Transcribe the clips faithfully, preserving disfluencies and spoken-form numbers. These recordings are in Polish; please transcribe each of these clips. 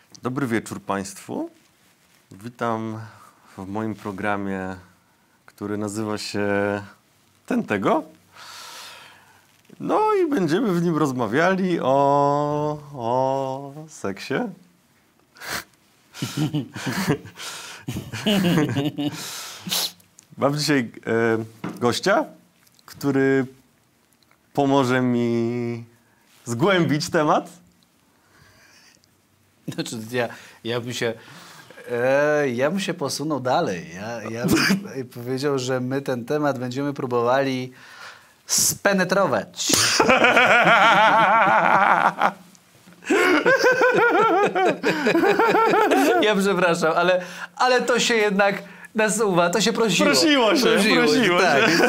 Dobry wieczór Państwu. Witam w moim programie, który nazywa się Ten Tego. No i będziemy w nim rozmawiali o, o seksie. Mam dzisiaj e, gościa, który pomoże mi zgłębić temat. Znaczy, ja, ja bym się... E, ja bym się posunął dalej. Ja, ja bym powiedział, że my ten temat będziemy próbowali spenetrować. Ja przepraszam, ale, ale to się jednak nasuwa, to się prosiło. Prosiło się, prosiło, prosiło tak. się.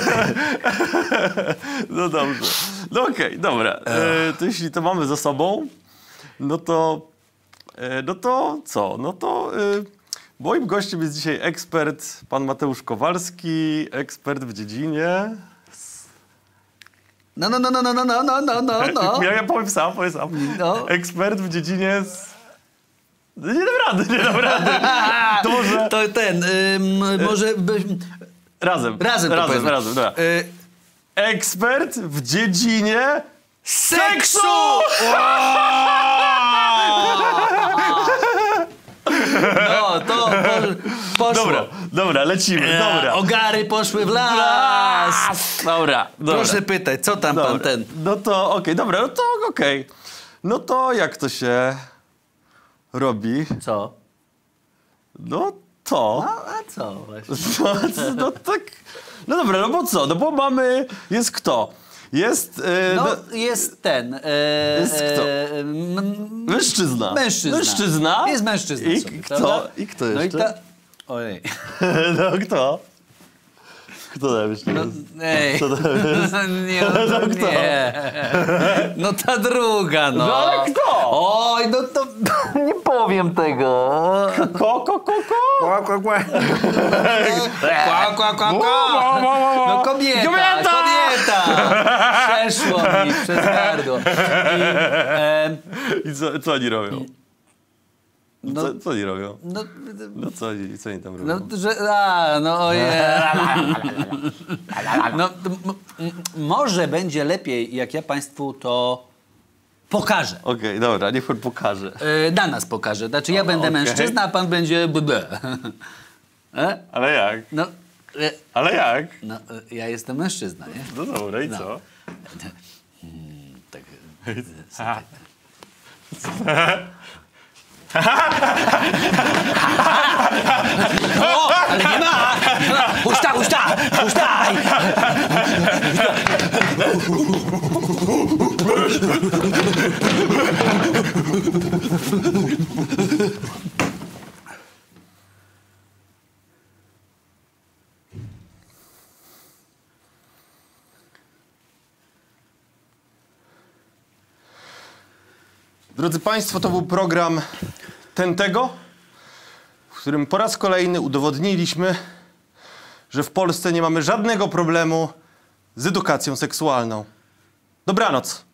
No dobrze. No okej, okay, dobra. E, to jeśli to mamy za sobą, no to, e, no to co? No to e, moim gościem jest dzisiaj ekspert, pan Mateusz Kowalski, ekspert w dziedzinie... No, no, no, no, no, no, no, no, no, no. Ja, ja powiem sam, powiem sam. No. Ekspert w dziedzinie... Z... Nie dam rady, nie dam rady. To może... To ten, ym, może... By... Razem. Razem, razem, razem, dobra. Y... Ekspert w dziedzinie seksu! No, to po, poszło. Dobra, dobra, lecimy, Ja, dobra. Ogary poszły w las. Dobra, dobra. Proszę pytać, co tam dobra. pan ten? No to okej, okay, dobra, no to okej. Okay. No to jak to się robi? Co? No to. A, a co właśnie? No, no tak. No dobra, no bo co? No bo mamy. Jest kto? Jest. E, no, no, jest ten. E, jest kto? E, mężczyzna. Mężczyzna. Mężczyzna. Jest mężczyzna. I sobie, kto? prawda? I kto jeszcze? No i ta... Ojej. No kto? Kto tam jeszcze No, jest? ej. Kto tam jest? Nie, no, No kto? nie. No ta druga, no. No ale kto? Oj, no to nie powiem tego. Ko, ko, ko, ko. Kła, kła, kła. Kła, kła, kła, kła. No kobieta, Kobieta! kobieta. Przeszło mi przez gardło. I, e, I co, co oni robią? no, Co, co oni robią? no, No co oni, co oni tam robią? no, że, a, no ojej. No, to m- m- może będzie lepiej, jak ja państwu to pokażę. Okej, okay, dobra, niech pan pokaże. Yy, na nas pokażę. Znaczy ja O, będę okay. mężczyzna, a pan będzie bb. E? Ale jak? No, e, Ale jak? no, e, ja jestem mężczyzna, nie? No dobra, i No. co? Hmm, tak. O, ale nie ma! Nie ma. Huśta, huśta! Huśtaj! Drodzy Państwo, to był program Ten Tego, w którym po raz kolejny udowodniliśmy, że w Polsce nie mamy żadnego problemu z edukacją seksualną. Dobranoc.